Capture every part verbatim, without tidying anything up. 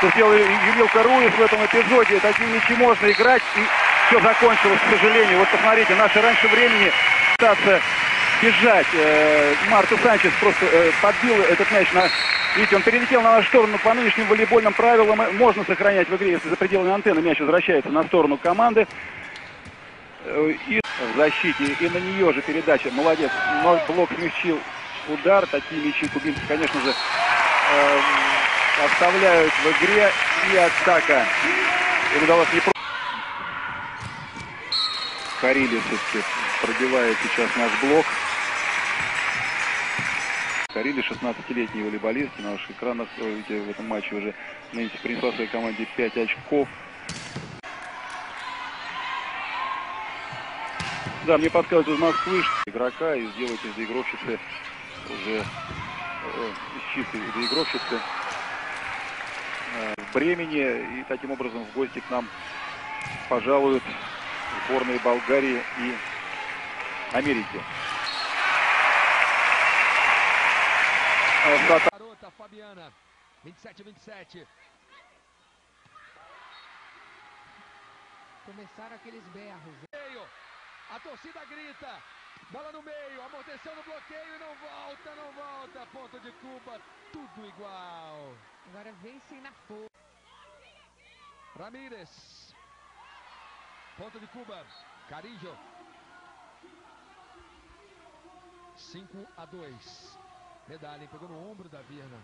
что сделал Емилка Руис в этом эпизоде. Такие мячи можно играть, и все закончилось, к сожалению. Вот посмотрите, наши раньше времени пытаться бежать. Э, Марто Санчес просто э, подбил этот мяч на... Видите, он перелетел на нашу сторону. По нынешним волейбольным правилам можно сохранять в игре, если за пределами антенны мяч возвращается на сторону команды. И в защите, и на нее же передача. Молодец. Но блок смягчил удар. Такие мячи кубинцы, конечно же, э, оставляют в игре. И атака. Им удалось не просто. Карили все-таки пробивает сейчас наш блок. Карили, шестнадцатилетний волейболист. На наших экранах, видите, в этом матче уже нынче принесла своей команде пять очков. Да, мне подсказывают из Москвы игрока и сделать из доигровщицы уже э, чистой доигровщицы э, в Бремени. И таким образом в гости к нам пожалуют сборные Болгарии и Америки. Garota Fabiana, vinte e sete, vinte e sete. Começaram aqueles berros. A torcida grita, bola no meio, amorteceu no bloqueio e não volta, não volta. Ponto de Cuba, tudo igual. Agora vencem na força. Ramírez, ponto de Cuba, Carrillo. cinco a dois. Medalha, pegou no ombro da Virna.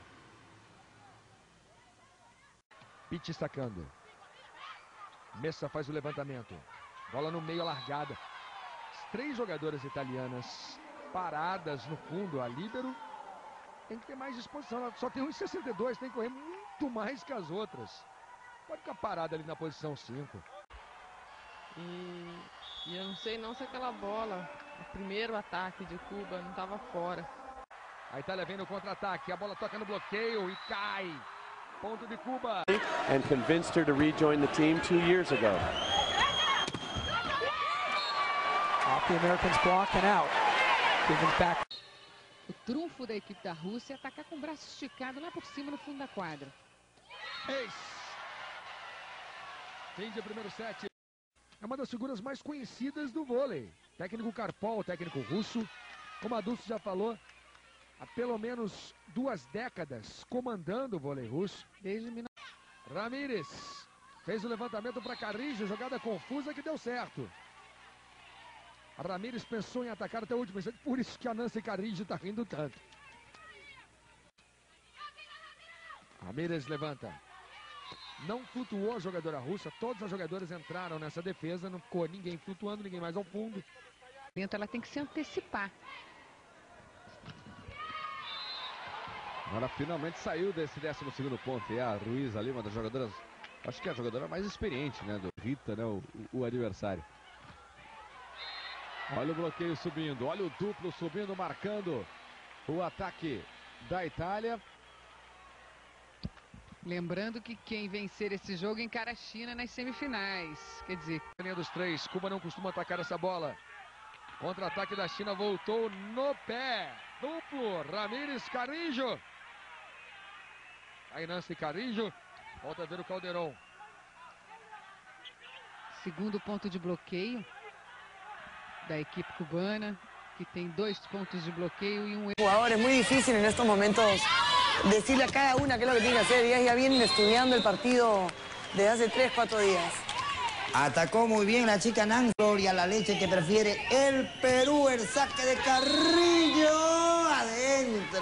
Pitti sacando. Messa faz o levantamento. Bola no meio, largada. Três jogadoras italianas paradas no fundo. A líbero tem que ter mais disposição. Ela só tem um e sessenta e dois, tem que correr muito mais que as outras. Pode ficar parada ali na posição cinco. E, e eu não sei não se aquela bola, o primeiro ataque de Cuba, não estava fora. A Itália vem no contra-ataque. A bola toca no bloqueio e cai. Ponto de Cuba. And convinced her to rejoin the team two years ago. Off the Americans block and out. Givens back. O trunfo da equipe da Rússia é atacar com o braço esticado lá por cima no fundo da quadra. Ace. Fim de primeiro set. É uma das figuras mais conhecidas do vôlei. Técnico Karpov, técnico russo. Como a Dulce já falou, há pelo menos duas décadas comandando o vôlei russo. Desde mil... Ramírez fez o levantamento para Carrillo, jogada confusa que deu certo. A Ramírez pensou em atacar até o último instante, por isso que a Nancy Carrillo está rindo tanto. Ramírez levanta. Não flutuou a jogadora russa, todas as jogadoras entraram nessa defesa, não ficou ninguém flutuando, ninguém mais ao fundo. Ela tem que se antecipar. Agora finalmente saiu desse décimo segundo ponto. E a Ruiz ali, uma das jogadoras, acho que é a jogadora mais experiente, né? Do Rita, né? O, o adversário. Olha o bloqueio subindo, olha o duplo subindo, marcando o ataque da Itália. Lembrando que quem vencer esse jogo encara a China nas semifinais. Quer dizer, linha dos três, Cuba não costuma atacar essa bola. Contra-ataque da China, voltou no pé. Duplo, Ramírez, Carrillo. Aí Nancy Carrillo, volta a ver o Calderon. Segundo ponto de bloqueio da equipe cubana, que tem dois pontos de bloqueio y un... Jugadores, muy difícil en estos momentos decirle a cada una qué es lo que tiene que hacer. Ellas ya vienen estudiando el partido desde hace tres, cuatro días. Atacó muy bien la chica Nan. Gloria la leche que prefiere el Perú. El saque de Carrillo. Adentro.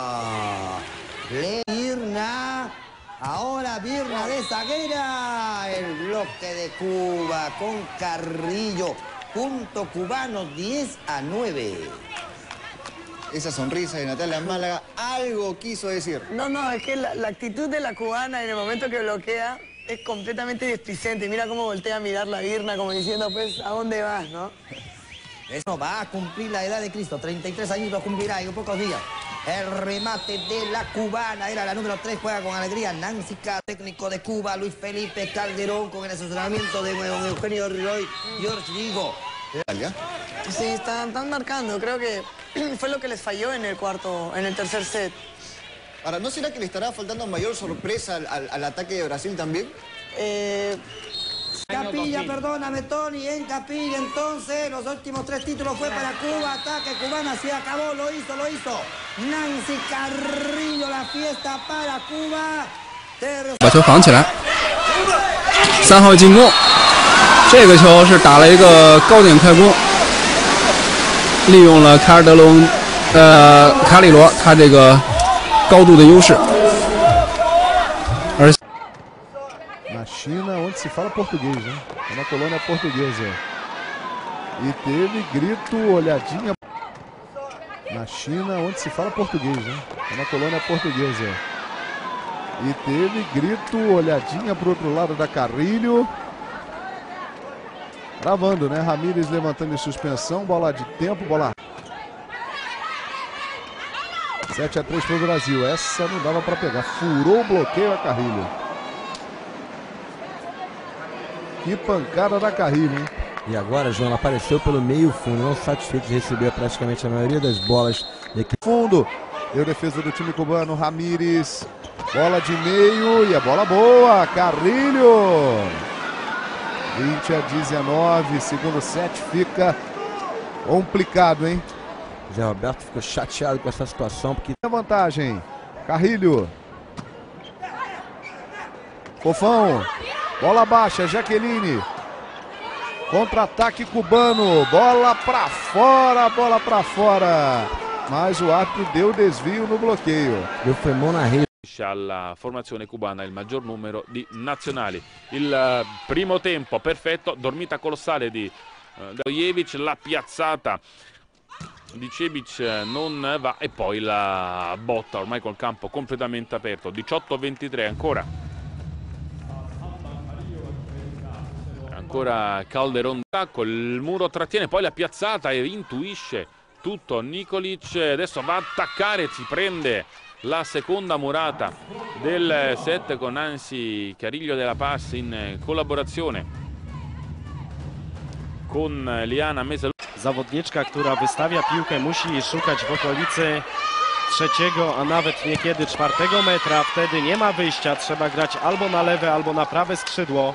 Le Virna. Ahora Virna de zaguera. El bloque de Cuba con Carrillo. Punto cubano, diez a nueve. Esa sonrisa de Natalia Málaga algo quiso decir. No, no, es que la, la actitud de la cubana en el momento que bloquea es completamente displicente. Mira cómo voltea a mirar la Virna como diciendo, pues, ¿a dónde vas, no? Eso va a cumplir la edad de Cristo. treinta y tres añitos cumplirá en pocos días. El remate de la cubana era la número tres, juega con alegría. Nancy K, técnico de Cuba. Luis Felipe Calderón con el asesoramiento de Eugenio Roy. George Vigo. Sí, están, están marcando. Creo que fue lo que les falló en el cuarto, en el tercer set. Ahora, ¿no será que le estará faltando mayor sorpresa al, al, al ataque de Brasil también? Eh, Capilla, perdóname, Tony, en Capilla, entonces, los últimos tres títulos fue para Cuba, ataque cubana, se acabó, lo hizo, lo hizo. Nancy Carrillo, la fiesta para Cuba. 把球防起来，三号进攻，这个球是打了一个高点快攻，利用了凯尔德隆，呃，卡里罗他这个高度的优势，而。 Na China, onde se fala português, né? É na colônia portuguesa. E teve grito, olhadinha. Na China, onde se fala português, né? É na colônia portuguesa. E teve grito, olhadinha pro outro lado da Carrilho. Travando, né? Ramírez levantando em suspensão, bola de tempo, bola. sete a três pro Brasil. Essa não dava para pegar. Furou o bloqueio a Carrilho. Que pancada da Carrilho, hein? E agora, João, ela apareceu pelo meio fundo, não satisfeito de receber praticamente a maioria das bolas. Fundo, deu defesa do time cubano, Ramírez. Bola de meio e a bola boa, Carrilho. vinte a dezenove, segundo set fica complicado, hein? Zé Roberto ficou chateado com essa situação, porque... A vantagem, Carrilho. Fofão. Bola baixa, Jaqueline. Contra-ataque cubano. Bola pra fora, bola pra fora. Mas o árbitro deu desvio no bloqueio. Deu foi mão na rede. Alla formazione cubana il maggior numero di nazionali. Il uh, primo tempo perfetto, dormita colossale di uh, Dojevic, la piazzata di Cebic non va e poi la botta ormai col campo completamente aperto. diciotto a ventitré ancora. Ancora Calderon, il muro trattiene, poi la piazzata e intuisce tutto Nikolic, adesso va a attaccare, si prende la seconda murata del set con Nancy Carrillo della Paz in collaborazione con Liana Mesel. Zawodniczka, która wystawia piłkę, musi szukać w okolicy trzeciego, a nawet niekiedy czwartego metra, wtedy nie ma wyjścia, trzeba grać albo na lewe, albo na prawe skrzydło.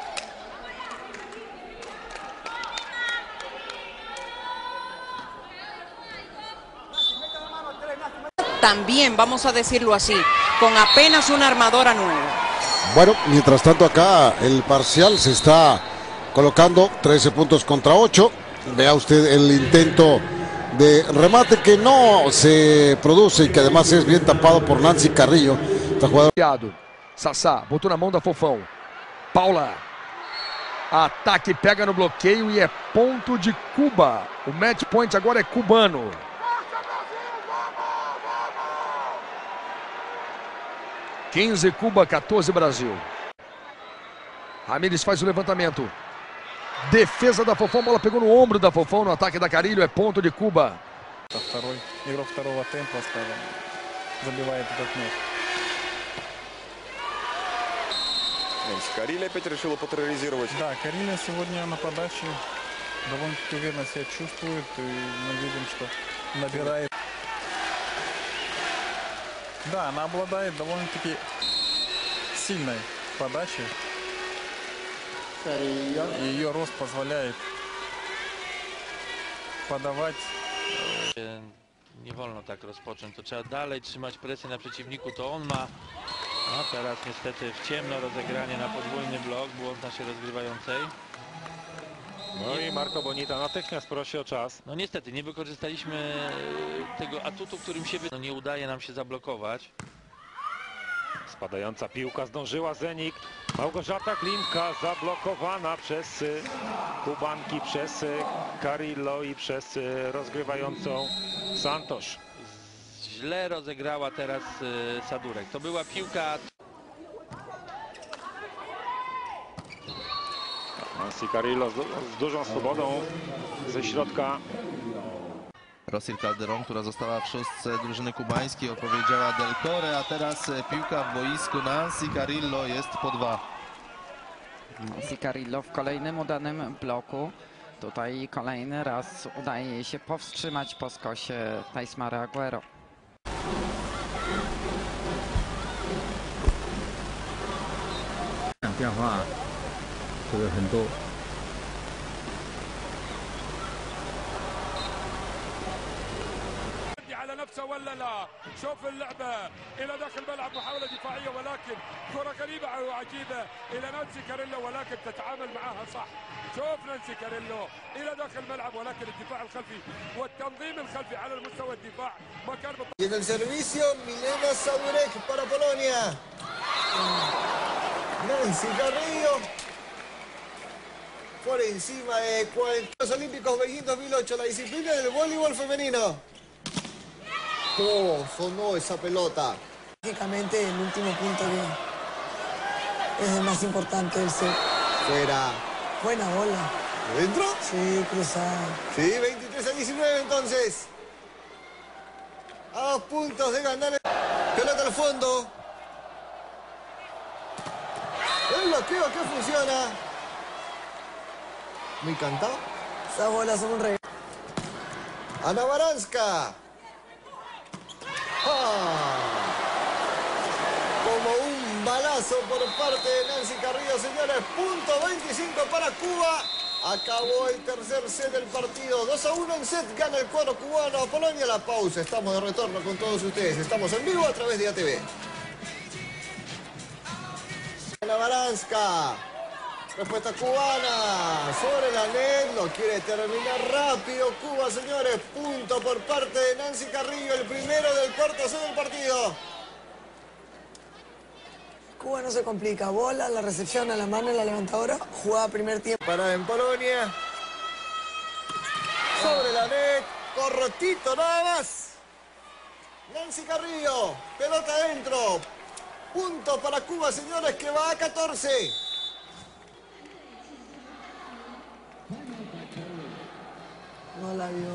También, vamos a decirlo así, con apenas una armadora nueva. Bueno, mientras tanto acá el parcial se está colocando trece puntos contra ocho. Vea usted el intento de remate que no se produce y que además es bien tapado por Nancy Carrillo. Esta jugadora... Sassá, botou na mão da Fofão. Paula. Ataque, pega no bloqueio e é ponto de Cuba. O match point agora é cubano. quinze Cuba, quatorze Brasil. Ramírez faz o levantamento. Defesa da Fofão, bola pegou no ombro da Fofão no ataque da Carrilho, é ponto de Cuba. Второй игрок второго темпа забивает этот мяч. Карилия опять решила потерроризировать. Да, Карилия сегодня на подаче довольно-таки уверенно себя чувствует. И мы видим, что набирает. Да, она обладает довольно-таки сильной подачей. И ее рост позволяет подавать. Nie wolno tak rozpocząć, to trzeba dalej trzymać presję na przeciwniku, to on ma. A teraz niestety w ciemno rozegranie na podwójny blok, błąd naszej rozgrywającej. No i Marco Bonita natychmiast prosi o czas. No niestety nie wykorzystaliśmy tego atutu, którym się no nie udaje nam się zablokować. Spadająca piłka zdążyła Zenik. Małgorzata Klimka zablokowana przez Kubanki, przez Carrillo i przez rozgrywającą Santos. Źle rozegrała teraz Sadurek. To była piłka... Nancy Carrillo z, z dużą swobodą ze środka. Rosil Calderon, która została w szóstce drużyny kubańskiej, odpowiedziała Del Core, a teraz piłka w boisku. Nancy Carrillo jest po dwa. Nancy Carrillo w kolejnym udanym bloku. Tutaj kolejny raz udaje jej się powstrzymać po skosie Taismara Aguero. 变化这个很多。 على نفسه ولا لا؟ شوف اللعبة إلى داخل الملعب، محاولة دفاعية ولكن كرة غريبة وعجيبة إلى نانسي كاريلو، ولكن تتعامل معها صح. شوف نانسي كاريلو إلى داخل الملعب، ولكن الدفاع الخلفي والتنظيم الخلفي على المستوى الدفاع ما كان. Y en el servicio, Milena Sadurek para Polonia. Nancy Carrillo por encima de cuarenta. Los Olímpicos Beijing dos mil ocho, la disciplina del voleibol femenino. Oh, sonó esa pelota. Lógicamente el último punto que es el más importante del set. Fuera. Buena bola. ¿Dentro? Sí, cruzada. Sí, veintitrés a diecinueve entonces. A dos puntos de ganar. Pelota al fondo. El bloqueo que funciona. Muy cantado. Esas bolas son un rey. Ana Baranska. Ah, como un balazo por parte de Nancy Carrillo, señores. Punto veinticinco para Cuba. Acabó el tercer set del partido. dos a uno en set. Gana el cuadro cubano a Polonia. La pausa. Estamos de retorno con todos ustedes. Estamos en vivo a través de A T V. Ana Baranska. Respuesta cubana sobre la net, lo quiere terminar rápido Cuba, señores. Punto por parte de Nancy Carrillo, el primero del cuarto set del partido. Cuba no se complica, bola, la recepción a la mano en la levantadora, jugada primer tiempo. Parada en Polonia. Sobre la net, cortito nada más. Nancy Carrillo, pelota adentro. Punto para Cuba, señores, que va a catorce. No la vio.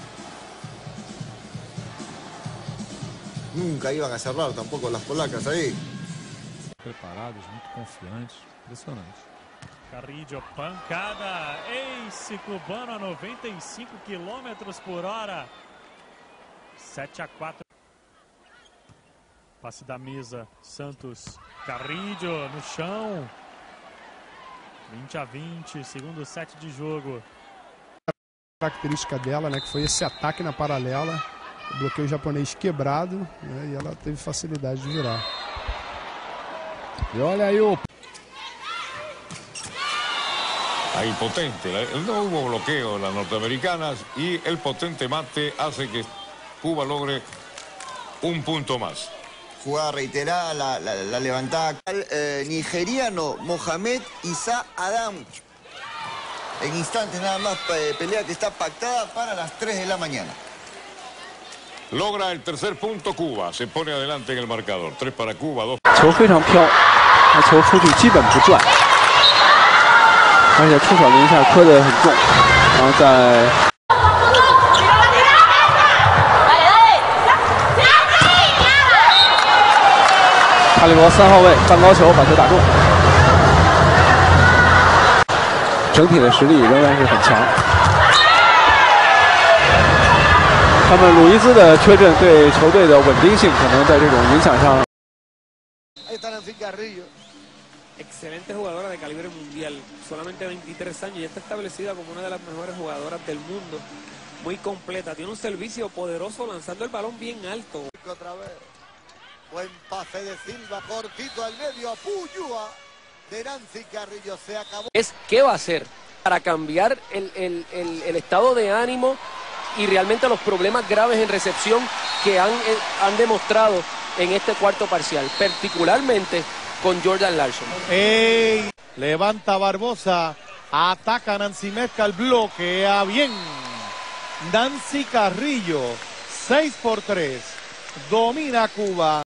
Nunca iban a cerrar tampoco las polacas ahí. Preparados, muito confiantes, impressionante. Carrillo, pancada, ace cubano a noventa e cinco quilômetros por hora. sete a quatro. Passe da mesa, Santos, Carrillo no chão. vinte a vinte, segundo set de jogo. Característica dela, né, que foi esse ataque na paralela, o bloqueio japonês quebrado, né, e ela teve facilidade de virar. E olha aí o... Ahí potente, no hubo bloqueo en las norteamericanas y el potente mate hace que Cuba logre un punto más. Jugada reiterada, la, la, la levantada al eh, nigeriano Mohamed Isa Adam. En instantes nada más, eh, pelea que está pactada para las tres de la mañana. Logra el tercer punto Cuba, se pone adelante en el marcador. tres para Cuba, dos. 球非常飘，那球出去基本不转，而且出手零下磕得很重，然后在。 哈利罗三号位半高球把球打中，整体的实力仍然是很强。他们鲁伊兹的缺阵对球队的稳定性可能在这种影响上。 Ahí está Nancy Carrillo. Excelente jugadora de calibre mundial, solamente veintitrés años y está establecida como una de las mejores jugadoras del mundo. Muy completa, tiene un servicio poderoso lanzando el balón bien alto. Otra vez. Buen pase de Silva, cortito al medio, a Puyúa de Nancy Carrillo. Se acabó. Es qué va a hacer para cambiar el, el, el, el estado de ánimo y realmente los problemas graves en recepción que han, eh, han demostrado en este cuarto parcial, particularmente con Jordan Larson. ¡Ey! Levanta Barbosa, ataca Nancy Mezcal, bloquea bien. Nancy Carrillo, seis por tres, domina Cuba.